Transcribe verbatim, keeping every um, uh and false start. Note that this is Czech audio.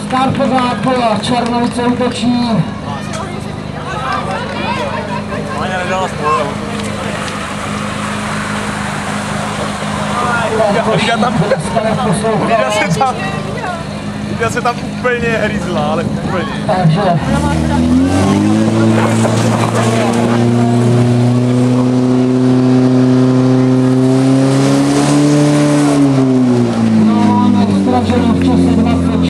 Startová kola, Černovice útočí. Máňa nedala spojil. Liga tam, Liga se tam, Liga se tam úplně hryzla, ale úplně. Takže.